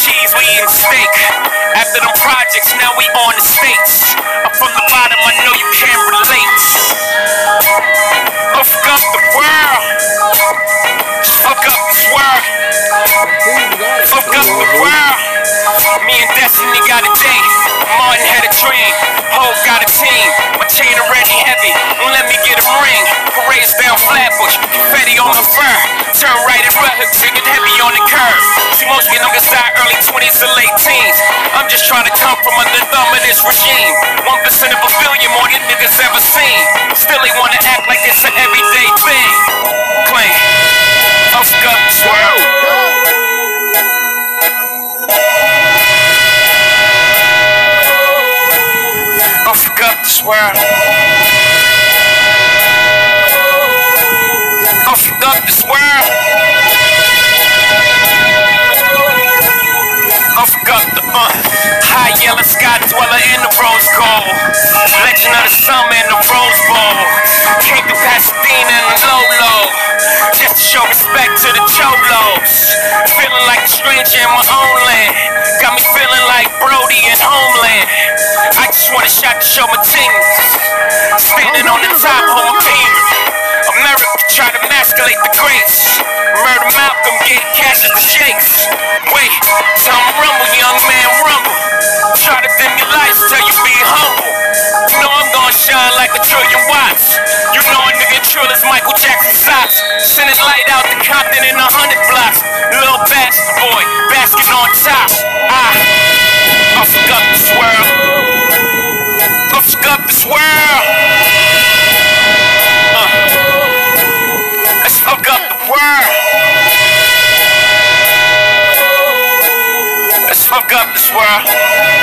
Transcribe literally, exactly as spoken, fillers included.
cheese, we eating steak. After them projects, now we on the states. I'm from the bottom, I know you can relate. Go fuck up the world. Just fuck up this world. Fuck up the world. Me and Destiny got a date. Martin had a dream. Hope got a team. My chain already heavy. Don't let me get a ring. Parades down Flatbush. Confetti on my fur. Turn right at Red Hook. Drinking heavy on the curve. See, most of niggas die early twenties to late teens. I'm just trying to come from under the thumb of this regime. One percent of a billion more than niggas ever seen. Still they wanna act like it's an everyday thing. Clean. Fuck up this world. Don't fuck up this world. Don't fuck up this world. Don't fuck up the uh, high yellow sky dweller in the rose gold. Legend of the summer in the Rose Bowl. Came to Pasadena in the low low. Just to show respect to the cholos. Feeling like a stranger in my own land. Got me feeling like Brody in Homeland. I just want a shot to show my team. Standing on the top of my beam. America try to emasculate the greats. Murder Malcolm, get cash at the shakes. Wait, tell me rumble, young man, rumble. Try to dim your lights till you be humble. You know I'm gonna shine like a trillion watts. You know a nigga trill is Michael Jackson socks. Send his light out the Compton in a hundred blocks. Little bastard boy, basket on top. Ah, I'll fuck up this world. I'll fuck up this world. Uh, let's fuck up the world. Let's fuck up this world.